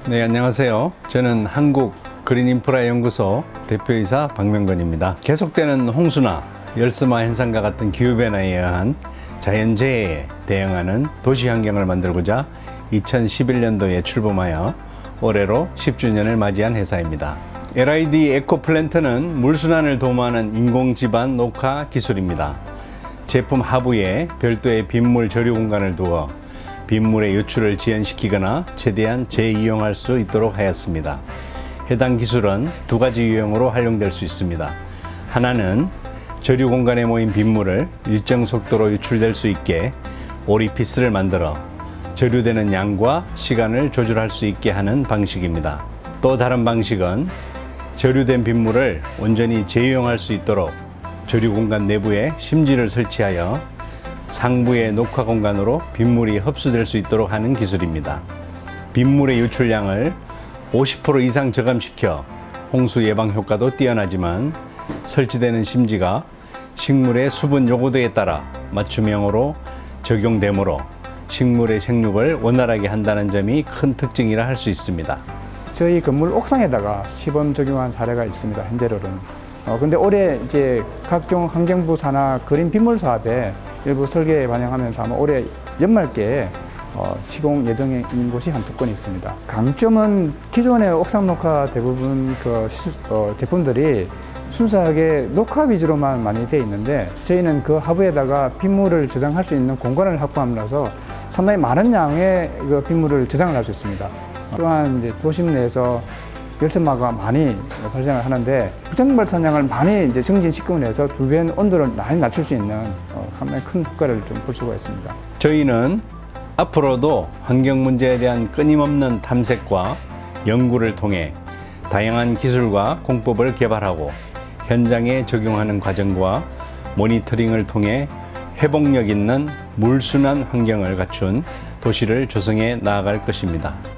네, 안녕하세요. 저는 한국그린인프라연구소 대표이사 박명건입니다. 계속되는 홍수나 열스마 현상과 같은 기후변화에 의한 자연재해에 대응하는 도시환경을 만들고자 2011년도에 출범하여 올해로 10주년을 맞이한 회사입니다. LID 에코플랜트는 물순환을 도모하는 인공지반 녹화 기술입니다. 제품 하부에 별도의 빗물 저류 공간을 두어 빗물의 유출을 지연시키거나 최대한 재이용할 수 있도록 하였습니다. 해당 기술은 두 가지 유형으로 활용될 수 있습니다. 하나는 저류 공간에 모인 빗물을 일정 속도로 유출될 수 있게 오리피스를 만들어 저류되는 양과 시간을 조절할 수 있게 하는 방식입니다. 또 다른 방식은 저류된 빗물을 온전히 재이용할 수 있도록 저류 공간 내부에 심지를 설치하여 상부의 녹화 공간으로 빗물이 흡수될 수 있도록 하는 기술입니다. 빗물의 유출량을 50% 이상 저감시켜 홍수 예방 효과도 뛰어나지만 설치되는 심지가 식물의 수분 요구도에 따라 맞춤형으로 적용되므로 식물의 생육을 원활하게 한다는 점이 큰 특징이라 할 수 있습니다. 저희 건물 옥상에다가 시범 적용한 사례가 있습니다. 현재로는. 근데 올해 이제 각종 환경부 산하 그린 빗물 사업에 일부 설계에 반영하면서 아마 올해 연말께 시공 예정인 곳이 한두 건 있습니다. 강점은 기존의 옥상 녹화 대부분 제품들이 순수하게 녹화 위주로만 많이 되어 있는데 저희는 그 하부에다가 빗물을 저장할 수 있는 공간을 확보함으로써 상당히 많은 양의 빗물을 저장을 할 수 있습니다. 또한 이제 도심 내에서 열선마가 많이 발생을 하는데 부정 발산량을 많이 이제 정진시키면서 두 배의 온도를 많이 낮출 수 있는 상당히 큰 효과를 좀 볼 수가 있습니다. 저희는 앞으로도 환경 문제에 대한 끊임없는 탐색과 연구를 통해 다양한 기술과 공법을 개발하고 현장에 적용하는 과정과 모니터링을 통해 회복력 있는 물순환 환경을 갖춘 도시를 조성해 나아갈 것입니다.